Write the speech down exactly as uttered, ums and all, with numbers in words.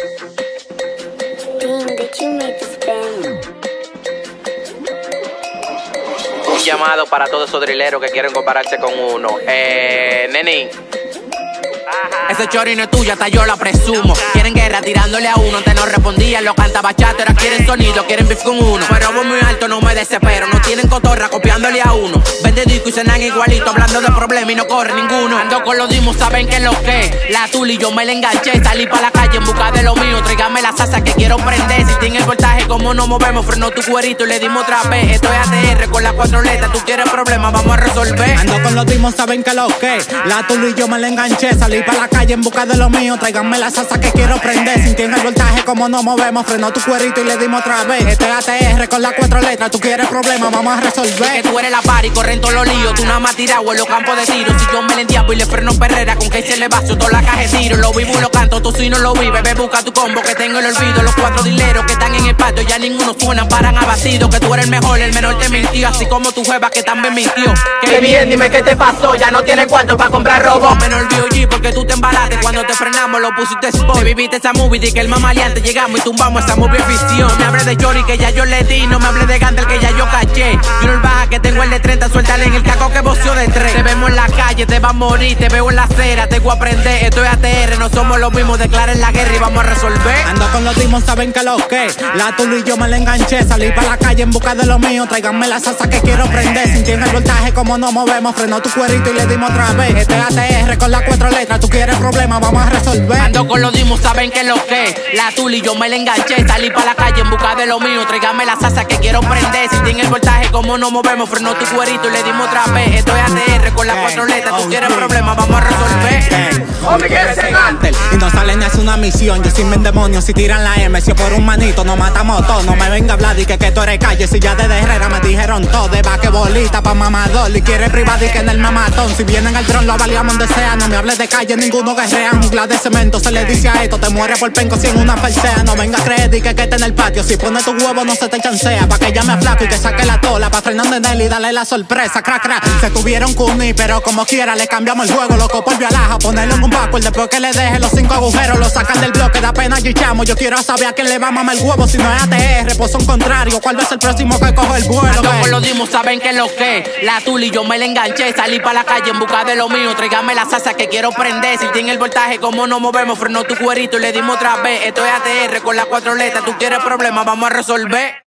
Ding, did you make this bang? Un llamado para todos esos drileros que quieren compararse con uno. Eh, neni. Ese chori no es tuyo, hasta yo lo presumo. Quieren guerra tirándole a uno, antes no respondían, lo canta bachata, ahora quieren sonido, quieren beef con uno. Pero voy muy alto, no me desespero, no tienen cotorra copiándole a uno. Vende disco y cenan igualito, hablando de problemas y no corre ninguno. Ando con los dimos, saben que es lo que. La tula y yo me la enganché, salí pa' la calle en busca de lo mío. Tráigame la salsa que quiero prender. Si tiene el voltaje, como nos movemos, frenó tu cuerito y le dimos otra vez. Esto es A T R con las cuatro letras, tú quieres problemas, vamos a resolver. Ando con los dimos, saben que es lo que. La tula y yo me la enganché, salí pa' la calle en busca de lo mío. Tráiganme la salsa que quiero prender. Si tiene el voltaje, como nos movemos, frenó tu cuerito y le dimos otra vez. Esto es A T R con las cuatro letras, tú quieres problemas, vamos a resolver. Que tú eres la party, corren todos los líos. Tú nada más tirado en los campos de tiro. Si yo me le entiendo y le freno perrera, con que se le vacio toda la caja de tiro. Lo vivo y lo canto, tú si no lo vives. Ve, busca tu combo que tengo el olvido. Los cuatro dileros que están en el patio, ya ninguno suenan, paran abatidos. Que tú eres el mejor, el menor te mintió. Así como tu jeva que también mintió. Qué bien, dime qué te pasó, ya no tienes cuarto para comprar robo. Menor B O G porque tú te embalaste. Cuando te frenamos lo pusiste spot. Te viviste esa movie de que el mamaleante llegamos y tumbamos esa movie ficción. No me hables de Chori que ya yo le di, no me hables de Gandel que ya yo caché. Junior baja que tengo el de treinta, suéltale en el caco que voció de tres. Te vemos en la calle, te vas a morir, te veo en la acera, te voy a aprender. Esto es A T R, no somos los mismos, declaren la guerra y vamos a resolver. Ando con los dimos, saben que es lo que. La tula y yo me la enganché, salí pa' la calle en busca de lo mío. Tráiganme la salsa que quiero prender. Si tiene el voltaje, como nos movemos, frenó tu cuerito y le dimos otra vez. Esto es A T R con las cuatro letras, tú quieres problemas, vamos a resolver. Ando con los dimos, saben que es lo que. La tula y yo me la enganché, salí pa' la calle en busca de lo mío. Tráigame la salsa que quiero prender. Si tiene el voltaje, como nos movemos, frenó tu cuerito y le dimos otra vez. Esto es A T R con las cuatro letras, tú quieres problemas, vamos a resolver. O me quieres cegar. Y no salen es una misión, yo sin demonios si tiran la M. Si yo por un manito nos matamos todos, no me venga a hablar y que, que tú eres calle. Si ya desde Herrera me dijeron todo, de vaquebolita pa' mamador. Y quiere privado y que en el mamatón. Si vienen al tron lo avaliamos donde sea. No me hables de calle, ninguno guerrea. Jungla de cemento se le dice a esto, te muere por penco si en una falsea. No venga a creer y que que esté en el patio. Si pone tu huevo no se te chancea. Pa' que llame a flaco y que saque la tola. Pa' Fernando en él y dale la sorpresa. Crack, crack. Se tuvieron cuni, pero como quiera le cambiamos el juego. Loco por vialaja, ponerlo en un backward. Después que le deje los cinco agujeros, lo sacan del bloque, da pena y chamo. Yo quiero saber a quién le va a mamar el huevo. Si no es A T R, pues son contrarios. ¿Cuál va a ser el próximo que coge el vuelo? Ando con los dimos, saben que es lo que. La tula y yo me la enganché, salí pa' la calle en busca de lo mío. Tráigame la salsa que quiero prender. Si tiene el voltaje, como nos movemos, frenó tu cuerito y le dimos otra vez. Esto es A T R con las cuatro letras, tú quieres problemas, vamos a resolver.